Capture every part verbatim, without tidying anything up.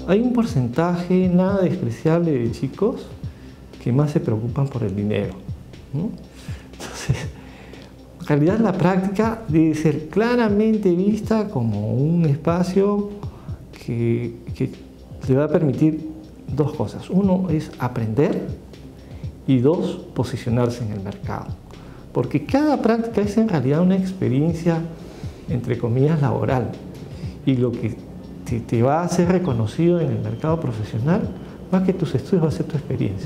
hay un porcentaje nada despreciable de chicos que más se preocupan por el dinero, ¿no? Entonces, en realidad la práctica debe ser claramente vista como un espacio que, que le va a permitir dos cosas. Uno es aprender y dos, posicionarse en el mercado. Porque cada práctica es en realidad una experiencia, entre comillas, laboral. Y lo que te, te va a hacer reconocido en el mercado profesional, más que tus estudios, va a ser tu experiencia.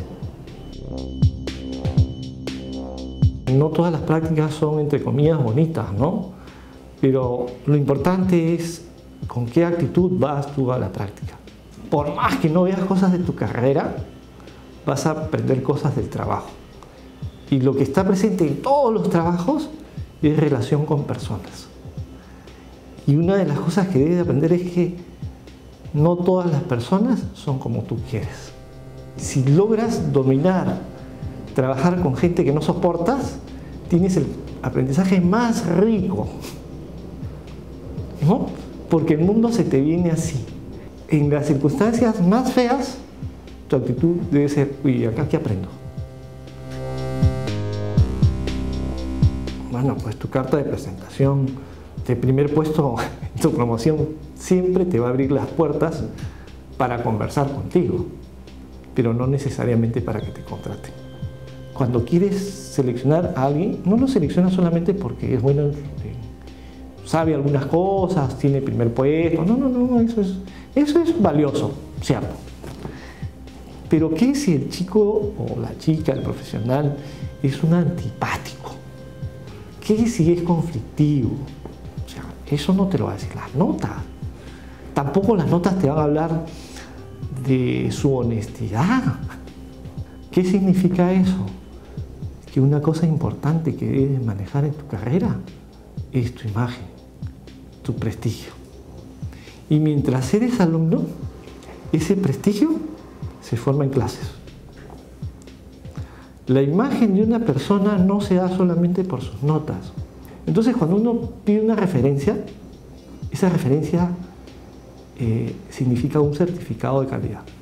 No todas las prácticas son, entre comillas, bonitas, ¿no? Pero lo importante es con qué actitud vas tú a la práctica. Por más que no veas cosas de tu carrera, vas a aprender cosas del trabajo. Y lo que está presente en todos los trabajos es relación con personas. Y una de las cosas que debes aprender es que no todas las personas son como tú quieres. Si logras dominar, trabajar con gente que no soportas, tienes el aprendizaje más rico, ¿no? Porque el mundo se te viene así. En las circunstancias más feas, tu actitud debe ser, uy, ¿acá qué aprendo? Bueno, pues tu carta de presentación de primer puesto en tu promoción siempre te va a abrir las puertas para conversar contigo, pero no necesariamente para que te contraten. Cuando quieres seleccionar a alguien, no lo seleccionas solamente porque es bueno, sabe algunas cosas, tiene primer puesto. No, no, no, eso es, eso es valioso, cierto. Pero ¿qué si el chico o la chica, el profesional, es un antipático? ¿Qué si es conflictivo? O sea, eso no te lo va a decir las notas. Tampoco las notas te van a hablar de su honestidad. ¿Qué significa eso? Que una cosa importante que debes manejar en tu carrera es tu imagen, tu prestigio. Y mientras eres alumno, ese prestigio se forma en clases. La imagen de una persona no se da solamente por sus notas. Entonces, cuando uno pide una referencia, esa referencia eh, significa un certificado de calidad.